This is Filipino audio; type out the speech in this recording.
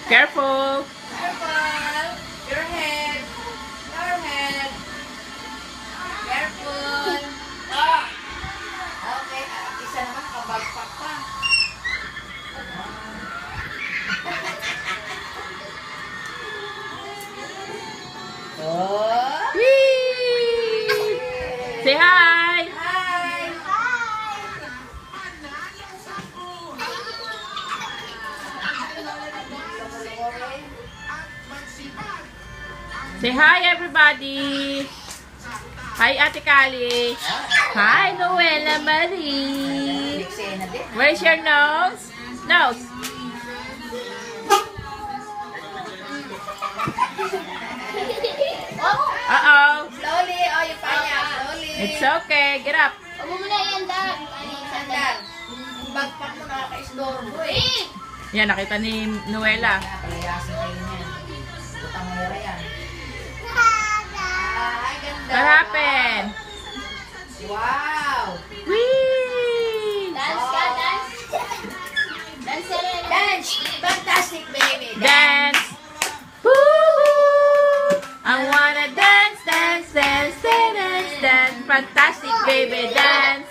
Careful. Careful. Your head. Your head. Careful. Ah. Okay. Isa naman kabagpak pa. Oh. Whee! Say hi. Hi. Say hi, everybody. Hi, Ate Kali. Hi, Noela Marie. Eksena din. Where's your nose? Nose. Uh-oh. Slowly. Oh, yung panya. Slowly. It's okay. Get up. Huwag mo muna yan, Dad. Sandal. Yung bagpak mo nakaka-istorbo eh. Yan, nakita ni Noela. Palayasin kayo niyan. Butang mera yan. Ay, ganda. What happened? Wow. Whee! Dance ka, dance. Dance ka rin. Dance. Fantastic, baby. Dance. Woo-hoo! I wanna dance, dance, dance, dance, dance, dance. Fantastic, baby, dance.